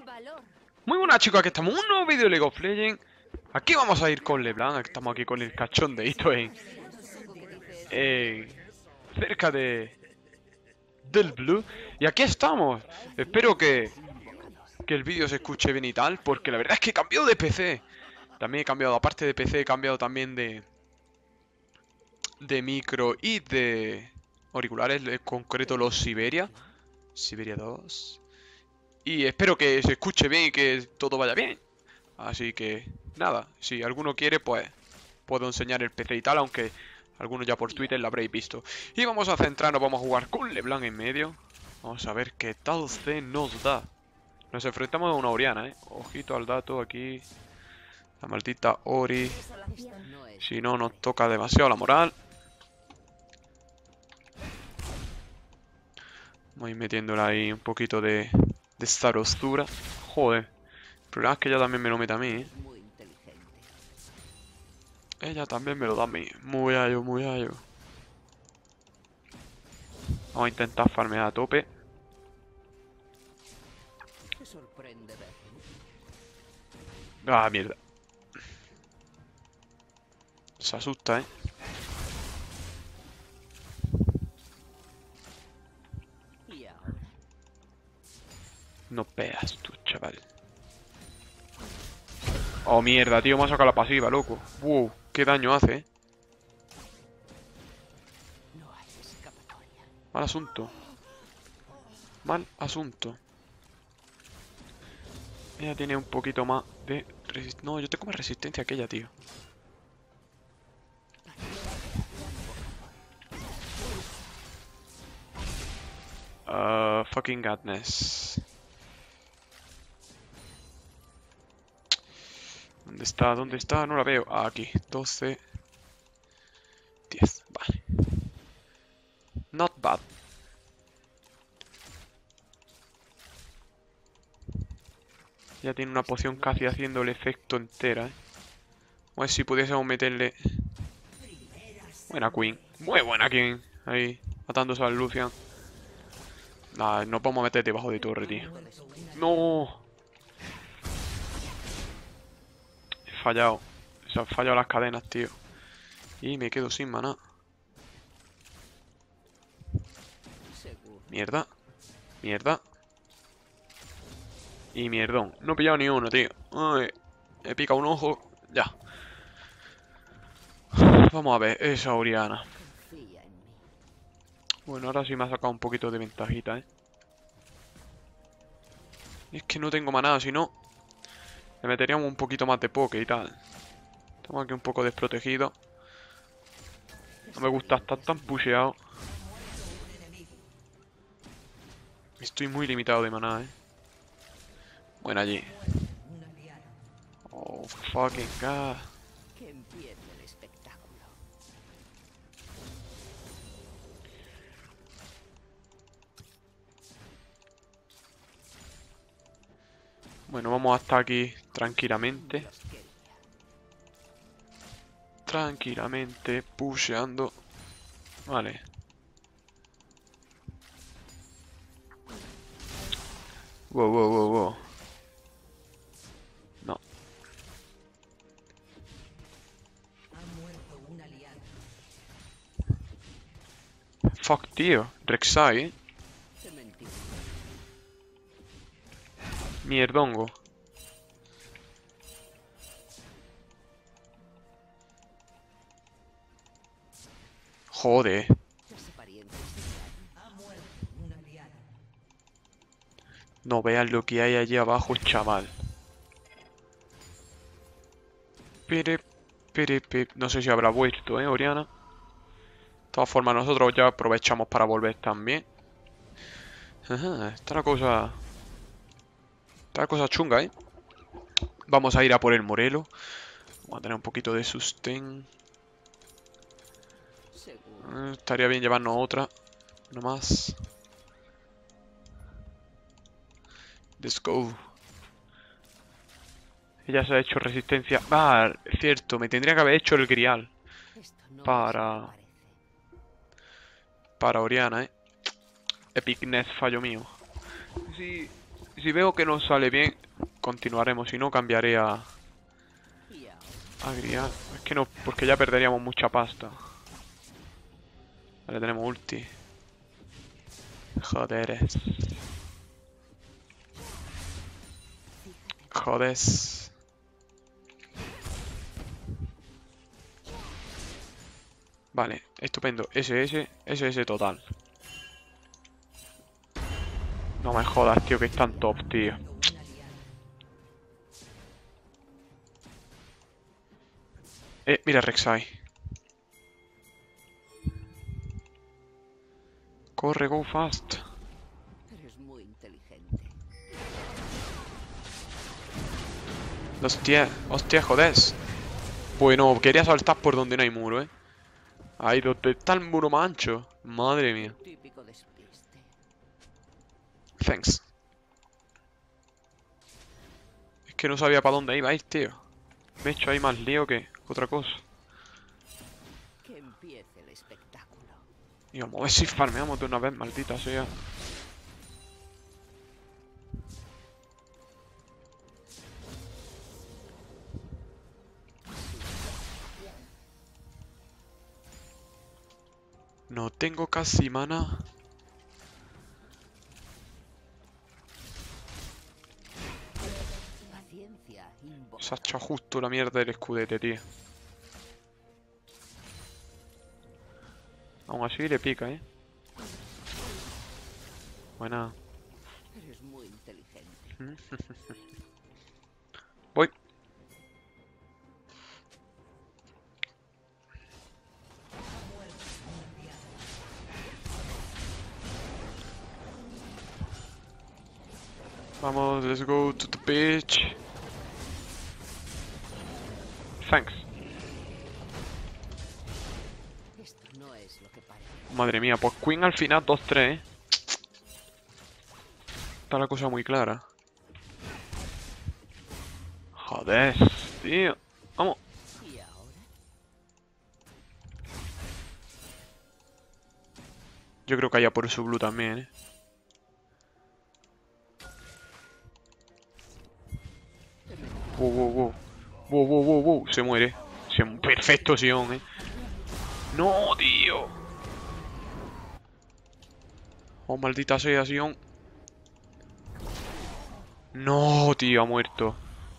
Muy buenas chicos, aquí estamos en un nuevo vídeo de League of Legends. Aquí vamos a ir con LeBlanc, estamos aquí con el cachondeito cerca del Blue. Y aquí estamos. Espero que el vídeo se escuche bien y tal, porque la verdad es que he cambiado de PC. También he cambiado, aparte de PC, he cambiado también de micro y de auriculares, en concreto los Siberia 2. Y espero que se escuche bien y que todo vaya bien. Así que, nada, si alguno quiere, pues puedo enseñar el PC y tal, aunque algunos ya por Twitter lo habréis visto. Y vamos a centrarnos, vamos a jugar con LeBlanc en medio. Vamos a ver qué tal se nos da. Nos enfrentamos a una Oriana, Ojito al dato aquí. La maldita Ori. Si no, nos toca demasiado la moral. Vamos a ir metiéndole ahí un poquito de zarostura. Joder. El problema es que ella también me lo mete a mí, Ella también me lo da a mí. Muy gallo, muy gallo. Vamos a intentar farmear a tope. Ah, mierda. Se asusta, No pegas tú, chaval. Oh, mierda, tío. Me ha sacado la pasiva, loco. Wow, qué daño hace, Mal asunto. Mal asunto. Ella tiene un poquito más de resistencia. No, yo tengo más resistencia que ella, tío. Fucking godness. ¿Dónde está? ¿Dónde está? No la veo. Ah, aquí. 12. 10. Vale. Not bad. Ya tiene una poción casi haciendo el efecto entera, A ver si pudiésemos meterle... Buena Queen. Muy buena Queen. Ahí, matándose al Lucian. Nah, no podemos meter debajo de torre, tío. No. He fallado. Se han fallado las cadenas, tío. Y me quedo sin maná. Mierda. Mierda. Y mierdón. No he pillado ni uno, tío. Ay, he picado un ojo. Ya. Vamos a ver. Esa Oriana. Bueno, ahora sí me ha sacado un poquito de ventajita, Es que no tengo maná, si no... Le meteríamos un poquito más de poke y tal. Estamos aquí un poco desprotegidos. No me gusta estar tan pusheado. Estoy muy limitado de maná, Bueno, allí. Oh, fucking god. Bueno, vamos hasta aquí tranquilamente. Tranquilamente, pusheando. Vale. Wow, wow, wow, wow. No. Fuck, tío. Rek'Sai, Mierdongo. Joder. No veas lo que hay allí abajo, chaval. No sé si habrá vuelto, Oriana. De todas formas, nosotros ya aprovechamos para volver también. Ajá, está la cosa... Está la cosa chunga, Vamos a ir a por el Morelo. Vamos a tener un poquito de sustain. Estaría bien llevarnos otra. No más. Let's go. Ella se ha hecho resistencia. Ah, cierto, me tendría que haber hecho el grial. Para Oriana, Epicness, fallo mío. Si veo que no sale bien, continuaremos. Si no, cambiaré a Grial. Es que no, porque ya perderíamos mucha pasta. Vale, tenemos ulti. Joder. Jodes. Vale, estupendo. SS total. No me jodas, tío, que es tan top, tío. Mira Rek'Sai. Corre, go fast. Eres muy inteligente. Hostia, hostia, jodes. Bueno, quería saltar por donde no hay muro, Ahí donde está el muro más ancho. Madre mía. Típico despiste. Thanks. Es que no sabía para dónde ibais, tío. Me he hecho ahí más lío que otra cosa. Que empiece el espectáculo. Y vamos a ver si farmeamos de una vez, maldita sea. No tengo casi mana. Paciencia, invoca. Se ha echado justo la mierda del escudete, tío. Aún así le pica, Buena. Eres muy inteligente. Voy. Vamos, let's go to the beach. Thanks. Esto no es lo que parece. Madre mía, pues Queen al final 2-3, Está la cosa muy clara. Joder, tío. Vamos. ¿Y ahora? Yo creo que haya por su blue también, Wow, wow, wow. Wow, wow, wow, wow. Se muere. Perfecto, Sion, No, tío. Oh, maldita sea, Sion. No, tío, ha muerto.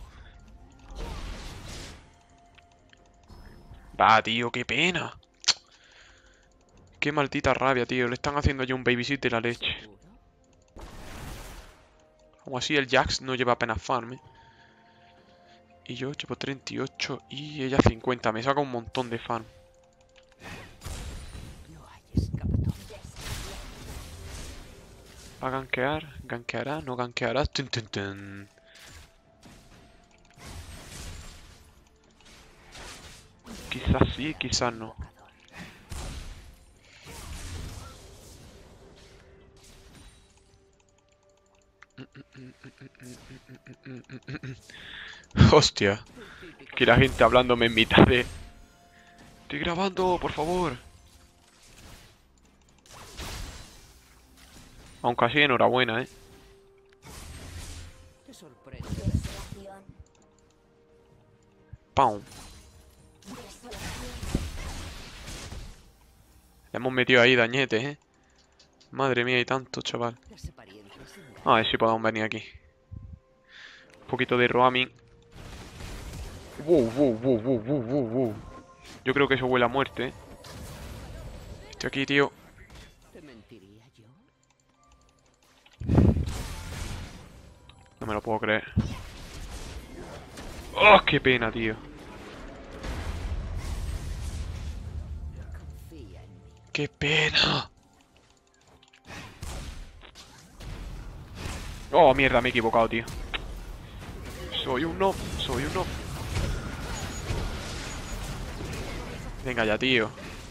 Va, tío, qué pena. Qué maldita rabia, tío. Le están haciendo ya un babysit de la leche. ¿Seguro? Aún así, el Jax no lleva apenas farm, Y yo llevo 38 y ella 50. Me saca un montón de farm. No hay escapatoria. ¿Va a gankear? ¿Gankeará? ¿No gankeará? Tun, tun, tun. Quizás sí, quizás no. Hostia. Que la gente hablándome en mitad de... Estoy grabando, por favor. Aunque así, enhorabuena, Te sorprende. ¡Pam! Le hemos metido ahí dañete, Madre mía, hay tanto, chaval. Las apariencias engañan. A ver si podemos venir aquí. Un poquito de roaming. Wow, wow, wow, wow, wow, wow, wow. Yo creo que eso huele a muerte, Estoy aquí, tío. ¿Te mentiría yo? No me lo puedo creer. ¡Oh, qué pena, tío! Confía en mí. ¡Qué pena! Oh, mierda, me he equivocado, tío. Soy un no, soy un no. Venga ya, tío.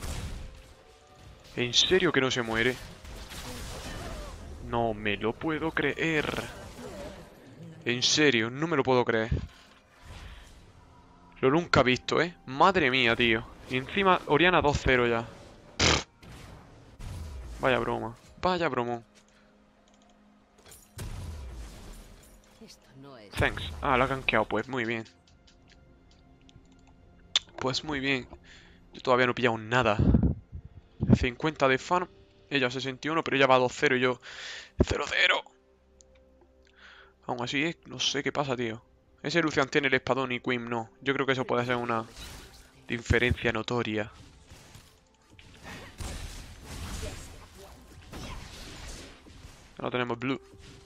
¿En serio que no se muere? No me lo puedo creer. En serio, no me lo puedo creer. Lo nunca he visto, Madre mía, tío. Y encima, Oriana 2-0 ya. Pff. Vaya broma. Vaya bromón. Esto no es. Thanks. Ah, la ha gankeado, pues muy bien. Pues muy bien. Yo todavía no he pillado nada. 50 de farm. Ella 61, pero ella va 2-0 y yo 0-0. Aún así, no sé qué pasa, tío. Ese Lucian tiene el espadón y Queen no. Yo creo que eso puede ser una diferencia notoria. Ahora tenemos Blue.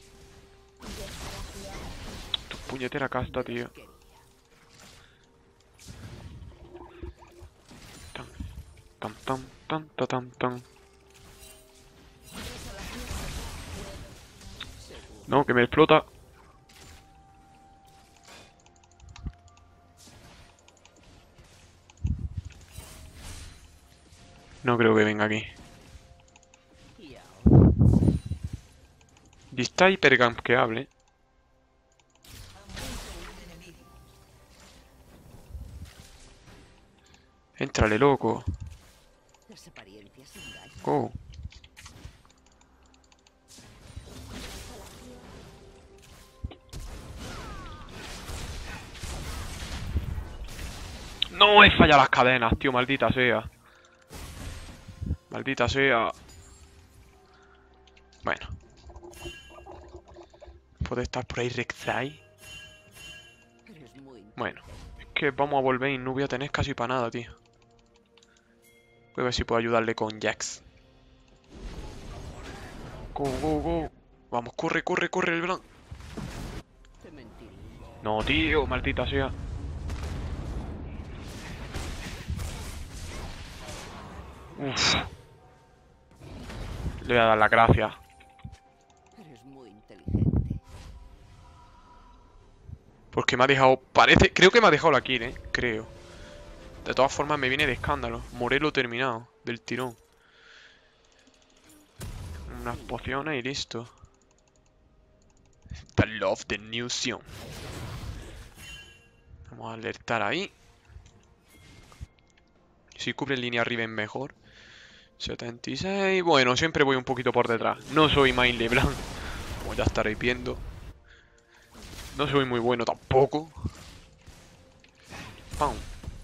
Tu puñetera casta, tío. Tan, tan, tan, tan, tan, tan, tan. No, que me explota. No creo que venga aquí. Y ahora. Y está hipergamkeable. Éntrale, loco. Las apariencias engañan. Oh. No, he fallado las cadenas, tío, maldita sea. Maldita sea. Bueno. ¿Puede estar por ahí Rek'Sai? Eres muy Bueno. Es que vamos a volver y no voy a tener casi para nada, tío. Voy a ver si puedo ayudarle con Jax. Go, go, go. Vamos, corre, corre, corre, el Blanc. te mentiría. No, tío, maldita sea. Uf. Le voy a dar las gracias. Eres muy inteligente. Porque me ha dejado... Parece... Creo que me ha dejado la kill, creo. De todas formas me viene de escándalo. Morelo terminado. Del tirón. Unas pociones y listo. The Love the New Sion. Vamos a alertar ahí. Si cubre línea Riven mejor. 76. Bueno, siempre voy un poquito por detrás. No soy Main LeBlanc, como ya estaréis viendo. No soy muy bueno tampoco. ¡Pam!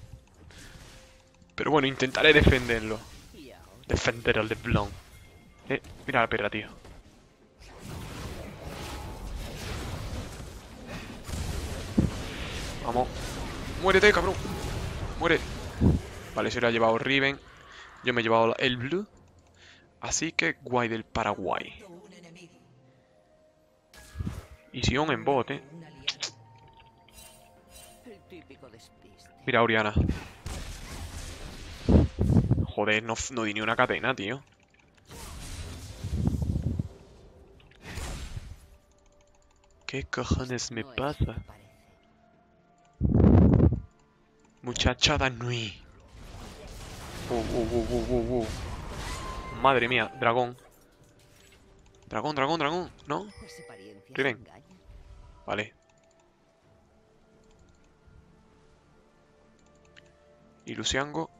Pero bueno, intentaré defenderlo. Y ahora. Defender al LeBlanc. Mira la perra, tío. Vamos. Muérete, cabrón. Muere. Vale, se lo ha llevado Riven. Yo me he llevado el Blue. Así que guay del Paraguay. Y Sion en bot, El típico despiste. Mira, Oriana. Joder, no di ni una cadena, tío. ¿Qué cojones me No es pasa? lo que parece. Muchachada Nui. Madre mía, dragón. Dragón, dragón, dragón. ¿No? Las apariencias Riven. engañan. Vale. Y Luciango.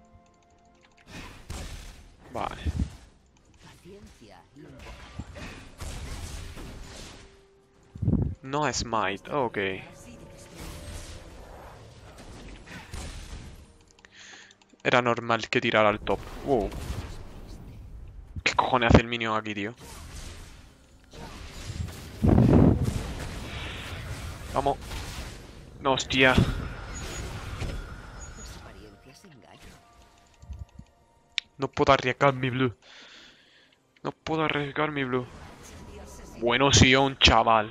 Vale. Paciencia invocada. No es Smite, ok. Era normal que tirara al top. Wow. ¿Qué cojones hace el minion aquí, tío? Vamos. No, hostia. Las apariencias engañan. No puedo arriesgar mi blue. No puedo arriesgar mi blue. Bueno, Sion, chaval.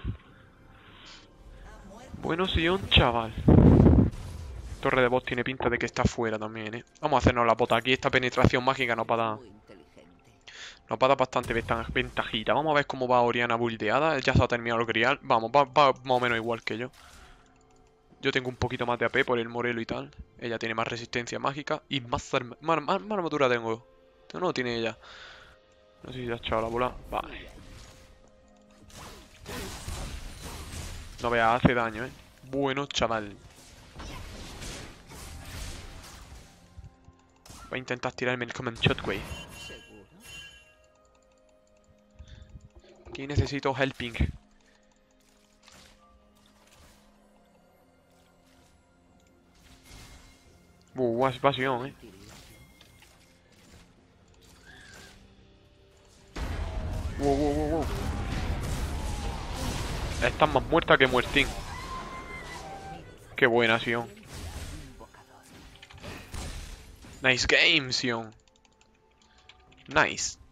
Bueno, Sion, chaval. Torre de boss tiene pinta de que está fuera también, Vamos a hacernos la bota. Aquí esta penetración mágica nos va a dar, Muy inteligente. bastante ventajita. Vamos a ver cómo va Oriana buildeada. Ya se ha terminado el grial. Vamos, va más o menos igual que yo. Yo tengo un poquito más de AP por el morelo y tal. Ella tiene más resistencia mágica y más armadura tengo. No tiene ella. No sé si ha echado la bola. Vale. No veas, hace daño, Bueno, chaval. Va a intentar tirarme el Command Shotwave. ¿Seguro? Aquí necesito helping. Pasión, Wow. Estás más muerta que muertín. Qué buena, Sion. Nice game, Sion. Nice.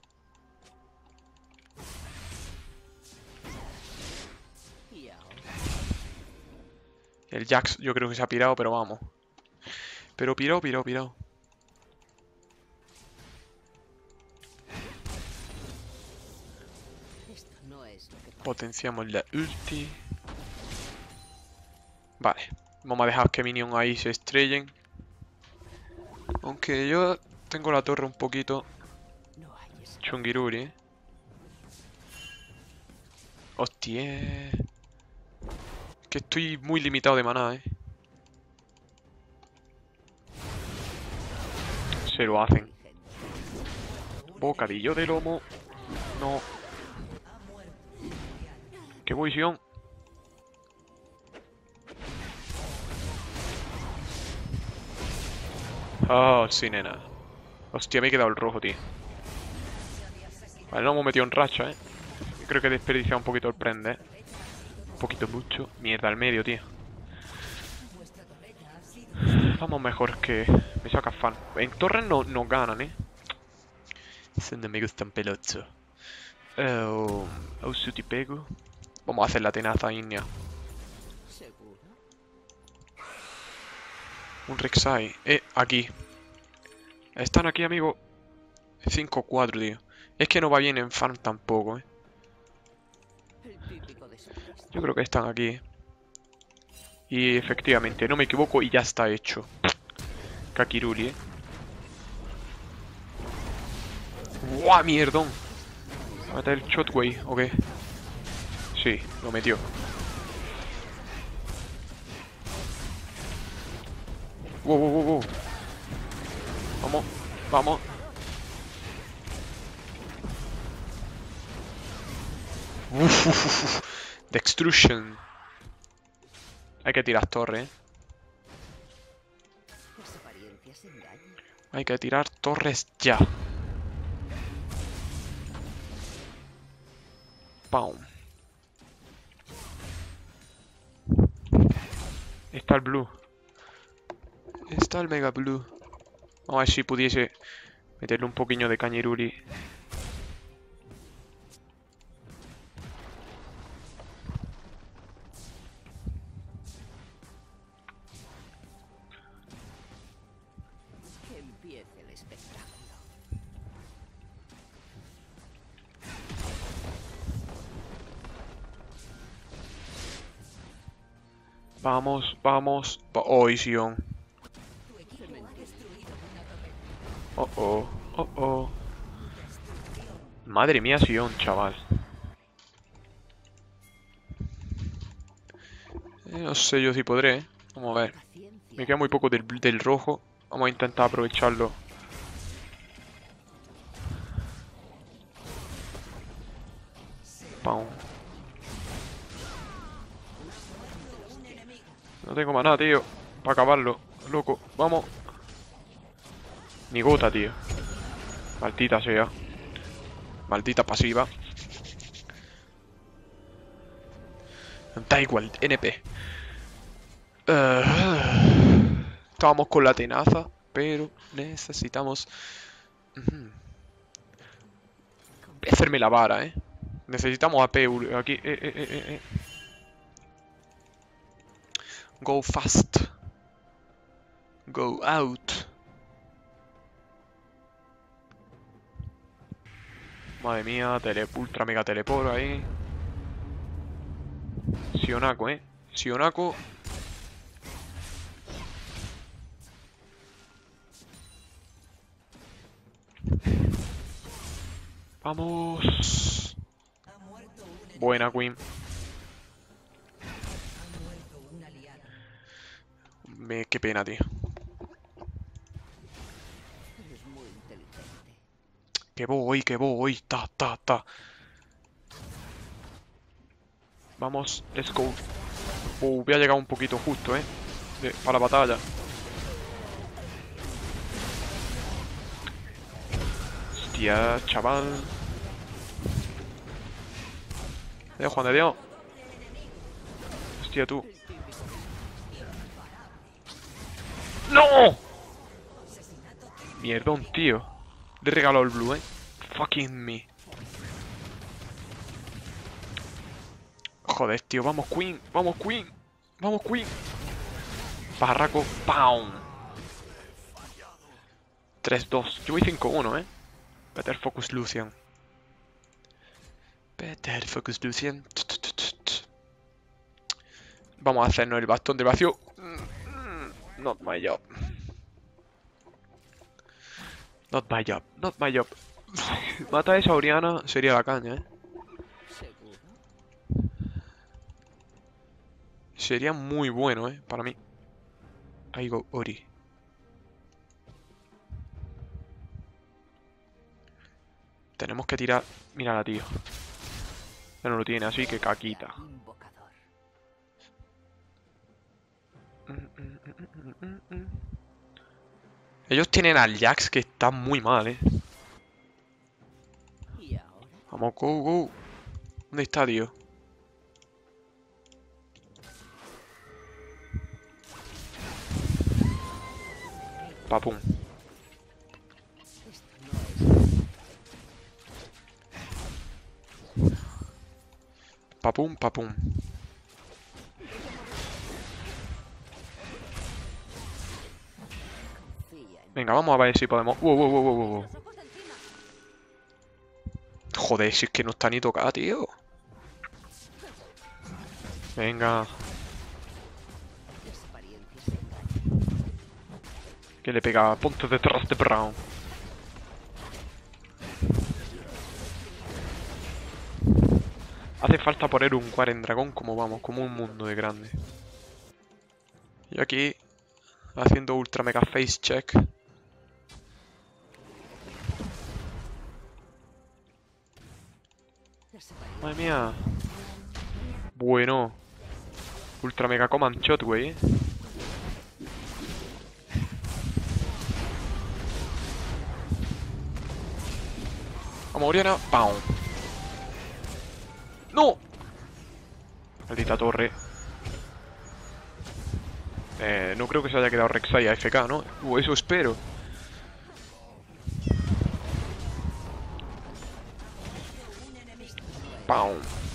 El Jax yo creo que se ha pirado, pero vamos. Pero pirado. Potenciamos la ulti. Vale. Vamos a dejar que minion ahí se estrellen. Aunque yo tengo la torre un poquito chungiruri, Hostia. Que estoy muy limitado de maná, Se lo hacen. Bocadillo de lomo. No. ¡Qué posición! Oh, sí, nena. Hostia, me he quedado el rojo, tío. Vale, lo hemos metido en racha, Creo que he desperdiciado un poquito el prende, Un poquito mucho. Mierda, al medio, tío. Vamos mejor que... Me saca fan. En torres no ganan, Eso no me gusta un pelocho. Oh, te pego. Vamos a hacer la tenaza india. Un Rek'Sai. Aquí. Están aquí, amigo. 5-4, tío. Es que no va bien en farm tampoco, Yo creo que están aquí. Y efectivamente, no me equivoco y ya está hecho. Kakiruli, ¡Guau, mierdón! ¿Va a meter el shotway o qué? Sí, lo metió. Wow. Vamos. Destruction. Hay que tirar torre, Hay que tirar torres ya. ¡Pum! Está el blue. Está el mega blue. Vamos a ver si pudiese meterle un poquillo de cañiruli. Que empiece el espectáculo. Vamos. Oh, Sion. Oh. Madre mía, Sion, chaval. No sé yo si podré, Vamos a ver. Me queda muy poco del rojo. Vamos a intentar aprovecharlo. ¡Pum! No tengo más nada, tío. Para acabarlo. Loco. Vamos. Ni gota, tío. Maldita sea. Maldita pasiva. Da igual, NP. Estábamos con la tenaza, pero necesitamos... hacerme la vara, Necesitamos AP aquí. Go fast. Go out. Madre mía, ultra mega teleporo ahí. Sionako, Sionako. Vamos. Buena, Queen. Qué pena, tío. Eres muy inteligente. Que voy. Ta. Vamos, let's go. Voy a llegar un poquito justo, para la batalla. Hostia, chaval. Adiós, Juan de Dios. Hostia, tú. ¡No! Mierdón, tío. Le he regalado el blue, Fucking me. Joder, tío. Vamos, Queen. Vamos, Queen. Vamos, Queen. Barraco. ¡Pam! 3-2. Yo voy 5-1, Better focus, Lucian. Better focus, Lucian. Vamos a hacernos el bastón de vacío. Not my job. Not my job. Not my job. Mata a esa Oriana sería la caña, ¿Seguro? Sería muy bueno, para mí. Ahí go, Ori. Tenemos que tirar... Mírala, tío. Ya no lo tiene, así que caquita. Invocador. Ellos tienen al Jax que está muy mal, ¿Y ahora? Vamos, go, go. ¿Dónde está, tío? Papum. Esto no es... Papum, papum. Confía en Venga, vamos a ver si podemos... Wow, wow, wow, wow, wow. los ojos encima. Joder, si es que no está ni tocada, tío. Venga. Las apariencias engañan. Que le pega. Ponte detrás de Brown. Hace falta poner un Guaren Dragón como vamos, como un mundo de grande. Y aquí, haciendo ultra mega face check. Las apariencias... Madre mía. Bueno. Ultra mega command shot, güey. Vamos, Oriana. ¡Pam! ¡No! Maldita torre. No creo que se haya quedado Rek'Sai a FK, ¿no? Eso espero. ¡Pam!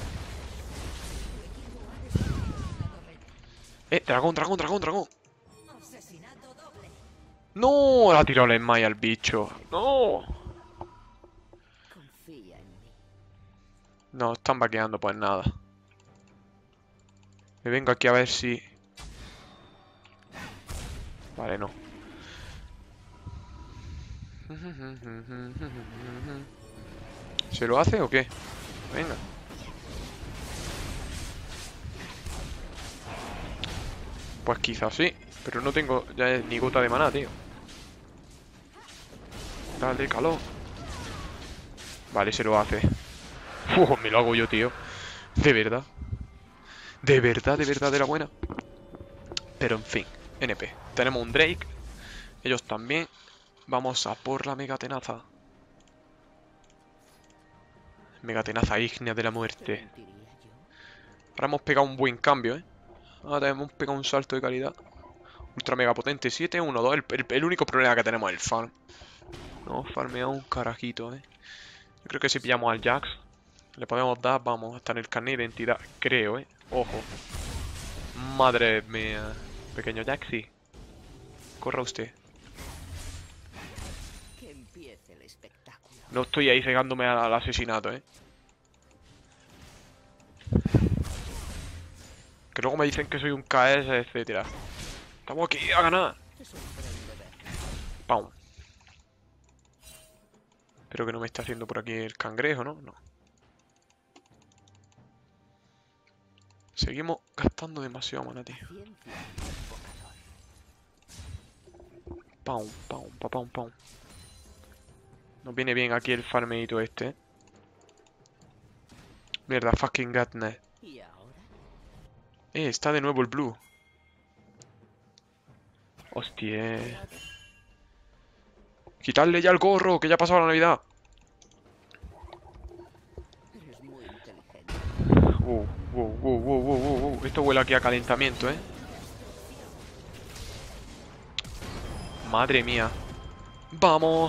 Dragón, dragón, dragón, dragón. ¡No! La ha tirado la Maya al bicho. ¡No! Confía en mí. No, están vaqueando, pues nada. Me vengo aquí a ver si... Vale, no. ¿Se lo hace o qué? Venga. Pues quizás sí. Pero no tengo ya ni gota de maná, tío. Dale, calor. Vale, se lo hace. Me lo hago yo, tío. De verdad. De verdad, de la buena. Pero en fin, NP. Tenemos un Drake. Ellos también. Vamos a por la megatenaza. Megatenaza ígnea de la muerte. Mentiría yo. Ahora hemos pegado un buen cambio, Ahora hemos pegado un salto de calidad. Ultra mega potente. 7, 1, 2. El único problema que tenemos es el farm. No, farmeado un carajito, Yo creo que si pillamos al Jax, le podemos dar, vamos, hasta en el carnet de identidad. Creo, Ojo. Madre mía. Pequeño Jaxi. Corra usted. Que empiece el espectáculo. No estoy ahí cegándome al asesinato, Que luego me dicen que soy un KS, etcétera. Estamos aquí a ganar. Te sorprende ver. ¡Pam! Espero que no me esté haciendo por aquí el cangrejo, ¿no? No. Seguimos gastando demasiado mana, tío. Ciencia invocador. ¡Pam! ¡Pam! ¡Pam! ¡Pam! ¡Pam! Nos viene bien aquí el farmeito este, Mierda, fucking Gatnet. ¿Y ahora? Está de nuevo el blue. Hostia. Quitarle ya el gorro, que ya ha pasado la Navidad. Wow, wow, wow, wow, wow, wow, wow. Esto huele aquí a calentamiento, ¿eh? Madre mía. ¡Vamos!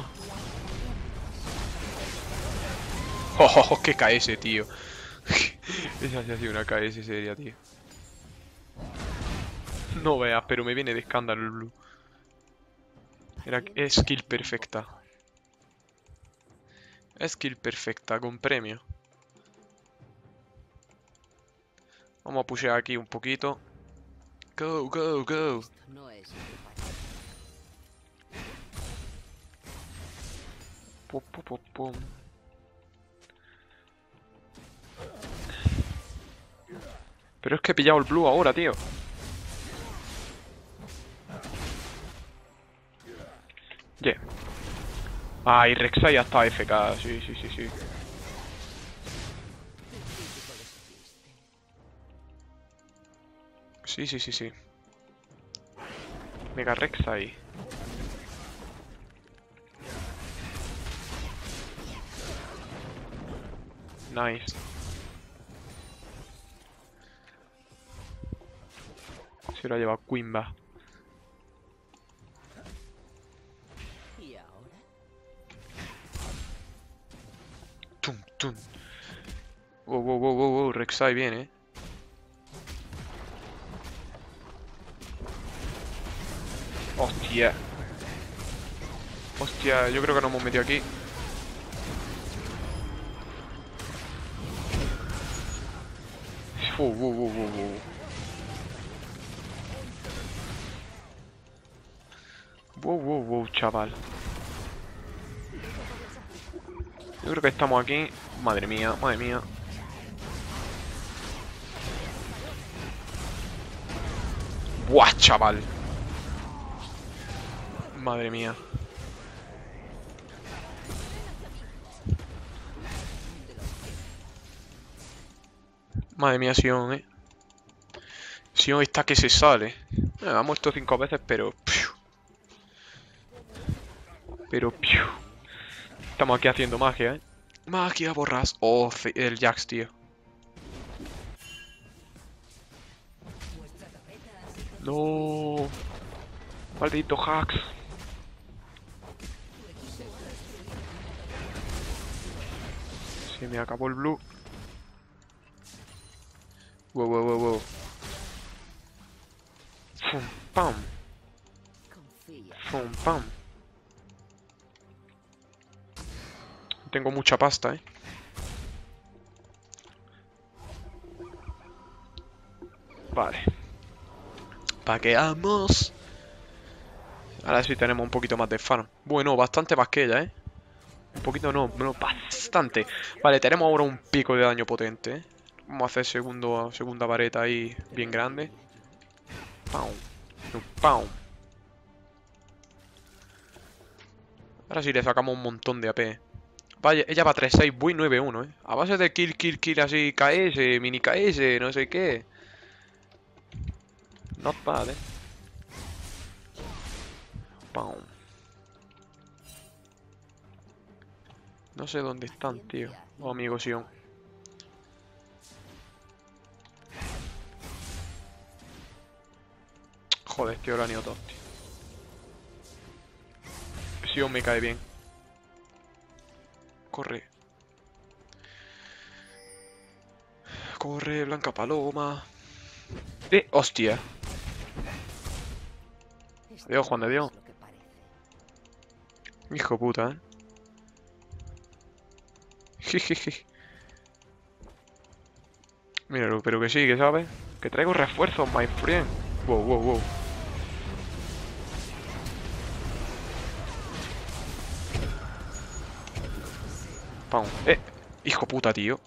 ¡Oh, qué KS, tío! Esa sí ha sido una KS seria, tío. No veas, pero me viene de escándalo el blue. Era skill perfecta. Skill perfecta, con premio. Vamos a pushear aquí un poquito. Go, go, go. Esto no es lo que parece. Pum, pum, pum, pum. Pero es que he pillado el blue ahora, tío. Yeah. Ah, y Rek'Sai ya está FK. Sí, sí, sí, sí. Sí, sí, sí, sí. Mega Rek'Sai. Nice. Se lo ha llevado Quimba. ¿Y ahora? Tum, tum. Wow, wow, wow, wow, wow. Rek'Sai viene, Hostia. Hostia, yo creo que nos hemos metido aquí. Wow, wow, wow, wow, wow. Wow, wow, wow, chaval. Yo creo que estamos aquí. Madre mía, madre mía. Buah, chaval. Madre mía. Madre mía, Sion, Sion está que se sale. Ha muerto 5 veces, pero... Pero... Estamos aquí haciendo magia, Magia, borras. Oh, el Jax, tío. No. Maldito Jax. Se me acabó el blue. Wow, wow, wow, wow. Fum, pam. Confía. Fum, pam. Tengo mucha pasta, Vale. Paqueamos. Ahora sí tenemos un poquito más de farm. Bueno, bastante más que ella, Un poquito no, bastante. Vale, tenemos ahora un pico de daño potente, Vamos a hacer segunda vareta ahí bien grande. Pau. Pau. Ahora sí le sacamos un montón de AP. Vaya, ella va 3-6, voy 9-1, A base de kill, kill, kill así, KS, mini KS, no sé qué. Not bad, Pau. No sé dónde están, tío. Oh, amigo Sion. Joder, tío, lo han ido todos, tío. Sion me cae bien. Corre. Corre, Blanca Paloma. Hostia. Esto Adiós, Juan de no Dios. es lo que parece. Hijo puta, Jijiji. Míralo, pero que sí, que sabes. Que traigo refuerzos, my friend. Wow, wow, wow. Pam. Hijo puta, tío.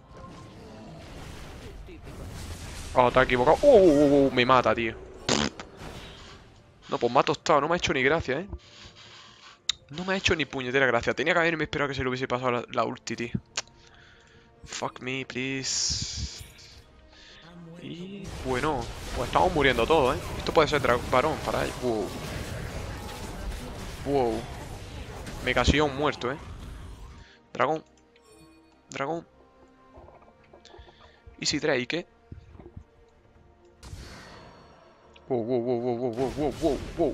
Oh, te has equivocado. Me mata, tío. No, pues me ha tostado. No me ha hecho ni gracia, No me ha hecho ni puñetera gracia. Tenía que haberme esperado que se le hubiese pasado la ulti, tío. Fuck me, please. Y bueno, pues estamos muriendo todos, Esto puede ser varón para él. Wow. Wow. Megasion muerto, Dragón. Dragón. Easy Drake, ¿eh? Wow, wow, wow, wow, wow, wow, wow, wow, wow.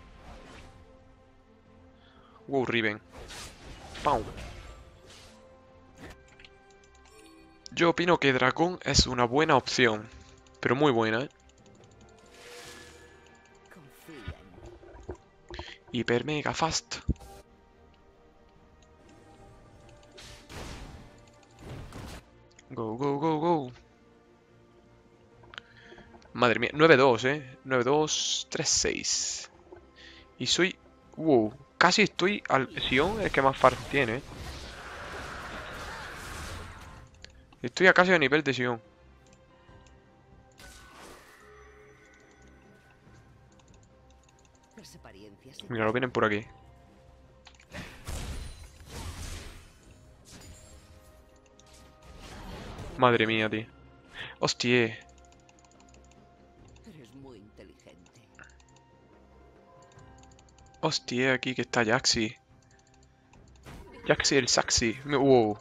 Wow, Riven. Pau. Yo opino que dragón es una buena opción. Pero muy buena, ¿eh? Confía en mí. Hiper mega fast. Go, go, go, go. Madre mía, 9-2, ¿eh? 9-2, 3-6. Y soy... Wow, casi estoy al... Sion es el que más farm tiene, ¿eh? Estoy a casi a nivel de Sion. Las apariencias se Mira, lo vienen por aquí. Madre mía, tío. Hostia. Eres muy inteligente. Hostia, aquí que está Jaxi. Jaxi el Saxi. Wow.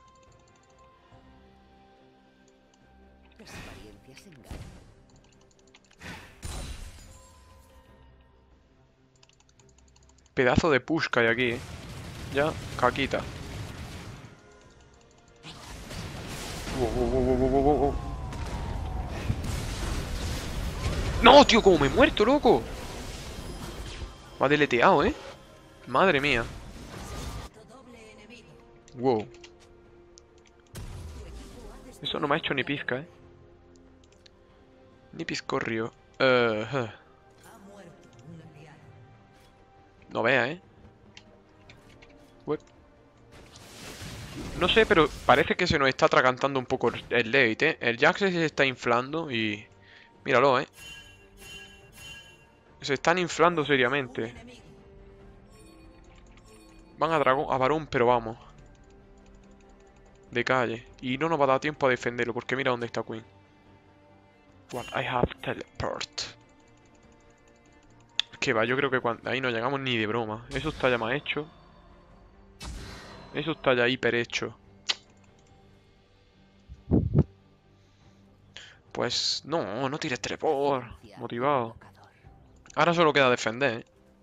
Las apariencias engañan. Pedazo de push que hay aquí, ¿eh? Ya, caquita. Wow, wow, wow, wow, wow, wow, wow. ¡No, tío! ¡Cómo me he muerto, loco! Me ha deleteado, ¿eh? Madre mía. Wow. Eso no me ha hecho ni pizca, ¿eh? Ni pizcorrio. No vea, ¿eh? Uep. No sé, pero parece que se nos está atragantando un poco el late, ¿eh? El Jax se está inflando y... Míralo, ¿eh? Se están inflando seriamente. Van a dragón, a varón, pero vamos. De calle. Y no nos va a dar tiempo a defenderlo, porque mira dónde está Queen. What I have teleport. Que va, yo creo que ahí no llegamos ni de broma. Eso está ya más hecho. Eso está ya hiper hecho. Pues no, no tires teleport. Motivado. Ahora solo queda defender, ¿eh?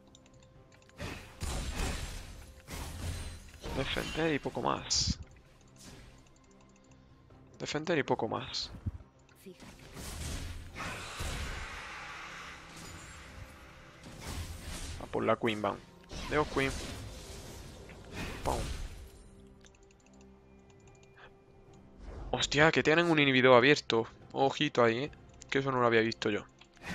Defender y poco más. Defender y poco más. Fíjate. A por la Queen van. Leo Queen. Pum. Hostia, que tienen un inhibidor abierto. Ojito ahí, ¿eh? Que eso no lo había visto yo.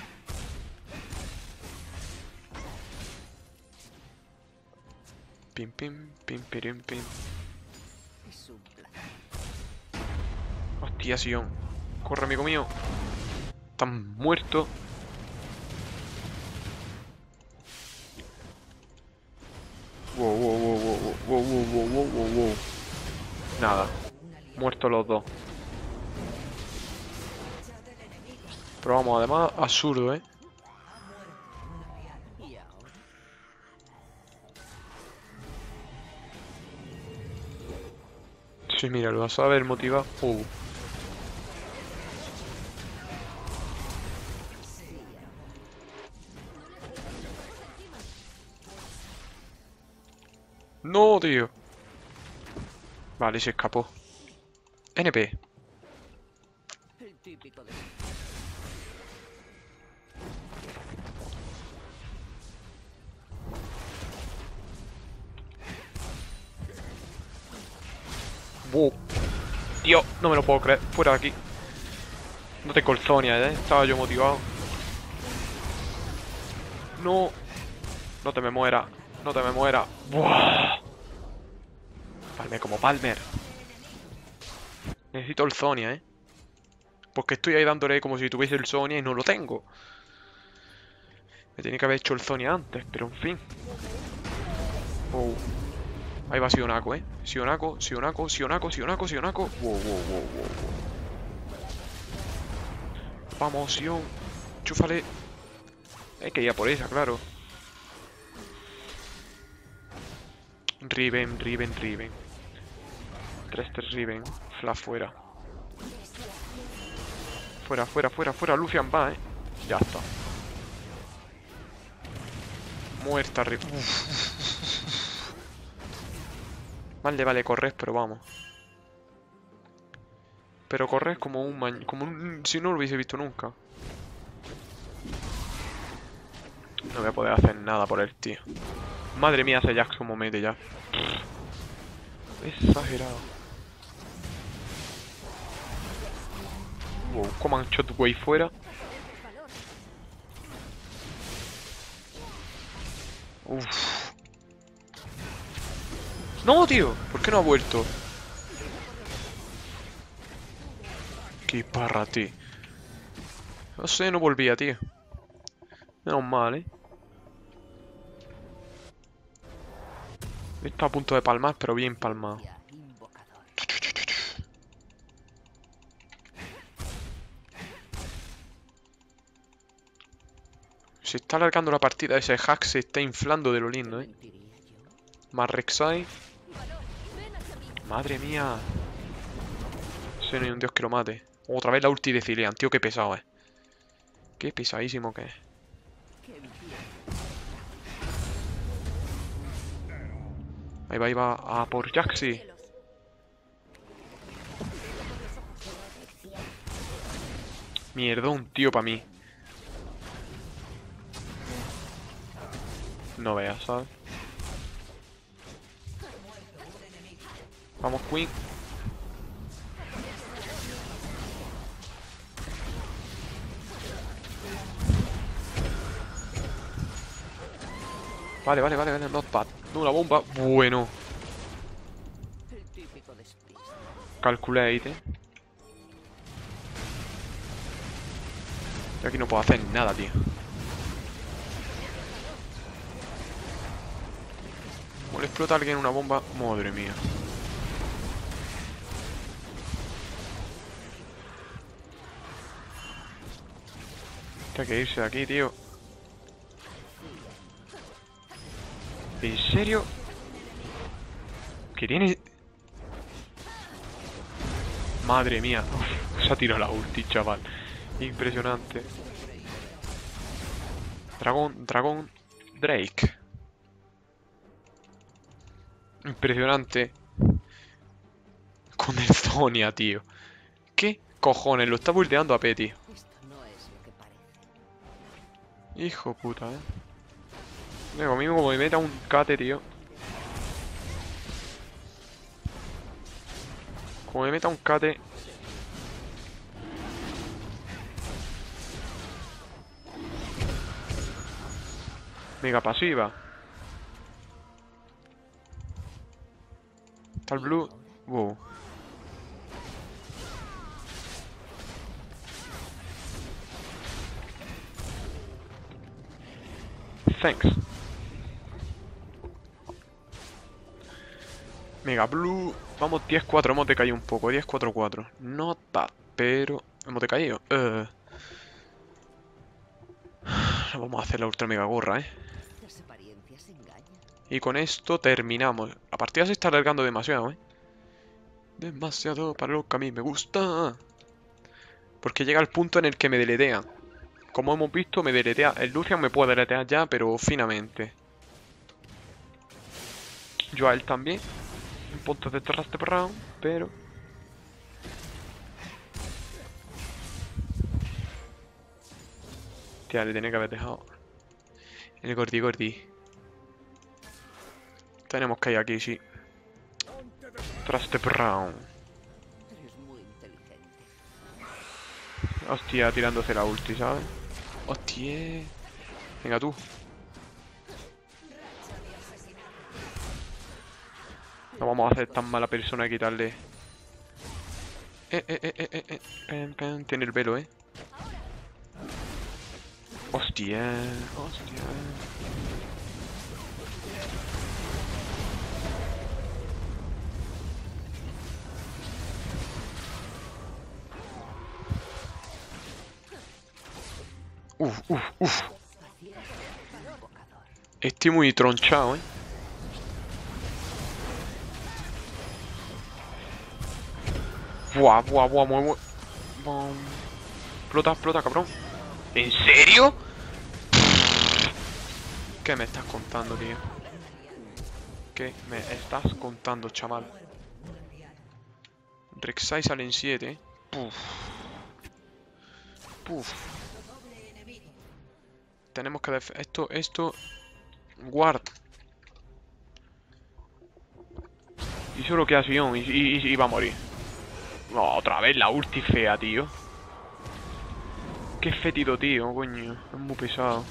Pim, pim, pim, pirim, pim. Es un placer. Hostia, Sion. Corre, amigo mío. Están muertos. Wow, wow, wow, wow, wow, wow, wow, wow, wow, wow. Nada. Muertos los dos. Pero vamos, además, absurdo, ¿eh? Y ahora Sí, mira, lo vas a ver motivado. No, tío. Vale, se escapó. NP. el típico de... Wow. Tío, no me lo puedo creer. Fuera de aquí. No te colzonia, ¿eh? Estaba yo motivado. No. No te me muera. No te me muera. Buah. Palmer como Palmer. Necesito el Zonia, ¿eh? Porque estoy ahí dándole como si tuviese el Zonia y no lo tengo. Me tenía que haber hecho el Zonia antes, pero en fin. Oh. Ahí va Sionaco, ¿eh? Sionaco, Sionaco, Sionaco, Sionaco, Sionaco. Wow, wow, wow, wow, wow. Vamos, Sion. Chúfale. Hay que ir a por esa, claro. Riven, Riven, Riven. 3-3 Riven. Fla fuera. Fuera, fuera, fuera, fuera. Lucian va, Ya está. Muerta arriba. Vale, vale, corres, pero vamos. Pero corres como un si no lo hubiese visto nunca. No voy a poder hacer nada por él, tío. Madre mía, ese Jax como mete ya. Exagerado. Wow, Command Shotway fuera. Uff. No, tío. ¿Por qué no ha vuelto? Qué parra, tío. No sé, no volvía, tío. Menos mal, Está a punto de palmar, pero bien palmado. Se está alargando la partida. Ese hack se está inflando de lo lindo, Más Rek'Sai. Madre mía. Ese no hay un dios que lo mate. Otra vez la ulti de Zilean, tío, qué pesado, Qué pesadísimo que es. Ahí va a por Jaxi. Mierdón, tío, para mí. No veas, ¿sabes? Vamos, Queen. Vale, vale, vale, vale, not bad. No, una bomba. Bueno. Calculate. Yo aquí no puedo hacer nada, tío. Como le explota a alguien una bomba. Madre mía. Hay que irse de aquí, tío. ¿En serio? ¿Qué tiene? Madre mía. Uf, se ha tirado la ulti, chaval. Impresionante. Dragón, Drake. Impresionante. Con el Zonia, tío. ¿Qué cojones? Lo está buldeando a Petty. Hijo puta, Luego mismo como me meta un cate, tío. Como me meta un cate. Mega pasiva. Está el blue. Wow. Thanks. Mega blue. Vamos 10-4. Hemos decaído un poco. 10-4-4. Not bad. Pero hemos decaído. Vamos a hacer la ultra mega gorra, Y con esto terminamos. La partida se está alargando demasiado, Demasiado para lo que a mí me gusta. Porque llega el punto en el que me deletean. Como hemos visto, me deletea. El Lucian me puede deletear ya, pero finamente. Yo a él también. Un punto de Trust Round, pero... Tía, le tenía que haber dejado el gordi. Tenemos que ir aquí, sí. Trust Round. Hostia, tirándose la ulti, ¿sabes? Hostia. Venga tú. No vamos a hacer tan mala persona de quitarle. Tiene el velo, Hostia. Uf. Estoy muy tronchado, Buah, muy... Explota, explota, cabrón. ¿En serio? ¿Qué me estás contando, tío? ¿Qué me estás contando, chaval? Rek'Sai sale en 7, ¿eh? Puf. Puf. Tenemos que esto... Guard. Y solo queda Sion y va a morir. Oh, otra vez la ulti fea, tío. Qué fétido, tío, coño. Es muy pesado.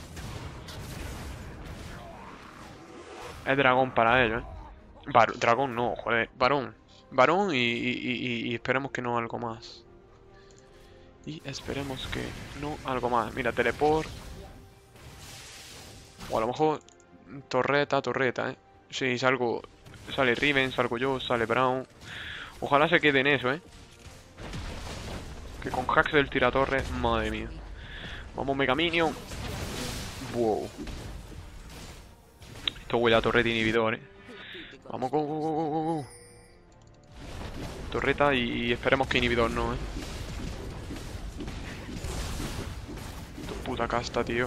Es dragón para ellos, ¿eh? Dragón no, joder. Varón. Varón y esperemos que no algo más. Y esperemos que no algo más. Mira, teleport. O a lo mejor torreta, ¿eh? Sí, salgo... Sale Riven, salgo yo, sale Brown. Ojalá se quede en eso, ¿eh? Que con hacks del tiratorre, madre mía. Vamos, Mega Minion. Wow. Esto huele a torreta inhibidor, ¿eh? Vamos, go, go, go, go, go, go. Torreta y esperemos que inhibidor no, ¿eh? Tu puta casta, tío.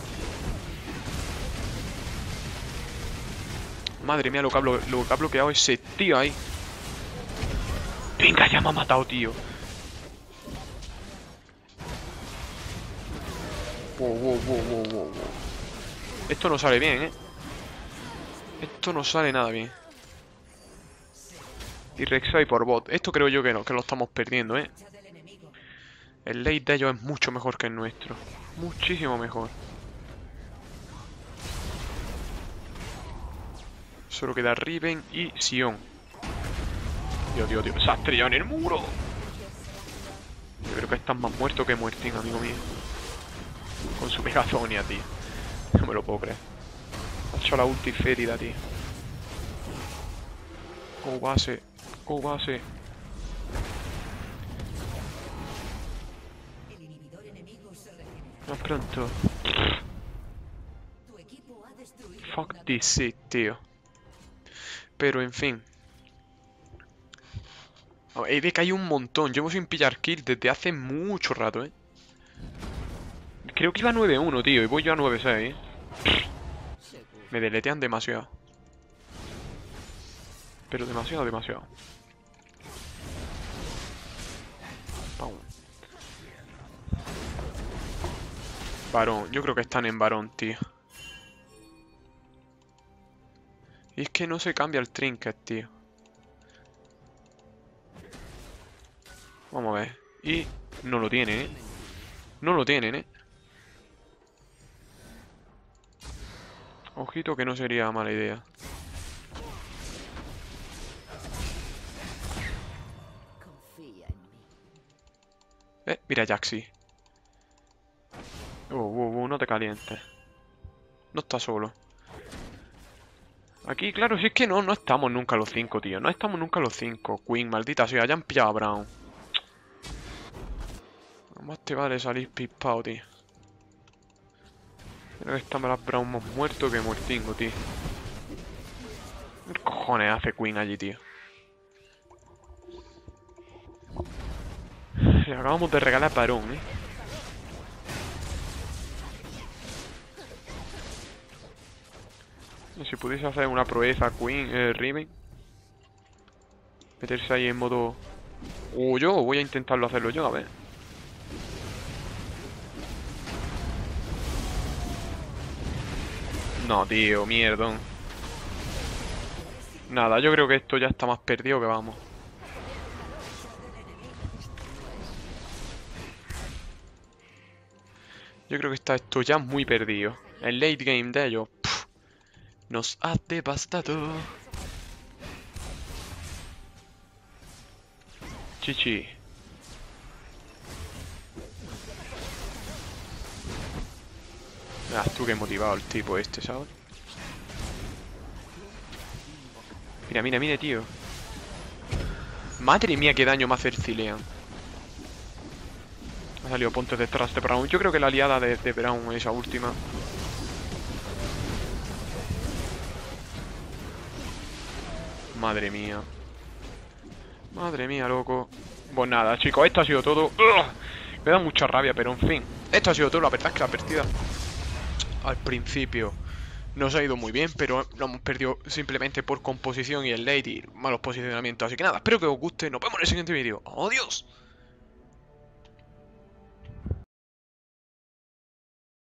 Madre mía, lo que ha bloqueado ese tío ahí. Venga, ya me ha matado, tío. Wow, wow, wow, wow, wow, wow. Esto no sale bien, ¿eh? Esto no sale nada bien. Y Rek'Sai por bot. Esto creo yo que no, que lo estamos perdiendo, ¿eh? El late de ellos es mucho mejor que el nuestro. Muchísimo mejor. Solo queda Riven y Sion. Dios, Dios, Dios. Se ha estrellado en el muro. Yo creo que están más muertos que muertín, amigo mío. Con su Megazonia, tío. No me lo puedo creer. Ha hecho la ulti fétida, tío. Go base. Go base. Más pronto. Fuck this shit, tío. Pero en fin. He decaído un montón. Llevo sin pillar kill desde hace mucho rato, ¿eh? Creo que iba a 9-1, tío. Y voy yo a 9-6, ¿eh? Me deletean demasiado. Pero demasiado, demasiado. Pum. Varón. Yo creo que están en varón, tío. Y es que no se cambia el trinket, tío. Vamos a ver. Y no lo tienen, ¿eh? No lo tienen, ¿eh? Ojito que no sería mala idea. Confía en mí. Mira Jaxi. No te calientes. No está solo. Aquí, claro, si es que no estamos nunca los 5, tío. No estamos nunca los 5. Queen, maldita sea, ya han pillado a Brown. Más te vale salir pispado, tío. Creo que está más Brown más muerto que muertingo, tío. ¿Qué cojones hace Queen allí, tío? Le acabamos de regalar varón, ¿eh? Si pudiese hacer una proeza Queen, Riven. Meterse ahí en modo... O yo, voy a intentarlo hacerlo yo, a ver. No, tío, mierda. Nada, yo creo que esto ya está más perdido que vamos. Yo creo que está esto ya muy perdido. El late game de ellos nos ha devastado. Chichi. Verás tú que motivado el tipo este, ¿sabes? Mira, mira, mira, tío. Madre mía, qué daño me hace el Zilean. Ha salido ponte detrás de Brown. Yo creo que la aliada de Brown, esa última. Madre mía. Madre mía, loco. Pues nada, chicos, esto ha sido todo. ¡Ugh! Me da mucha rabia, pero en fin. Esto ha sido todo. La verdad es que la partida al principio nos ha ido muy bien, pero lo hemos perdido simplemente por composición y el late y malos posicionamientos. Así que nada, espero que os guste. Nos vemos en el siguiente vídeo. ¡Adiós!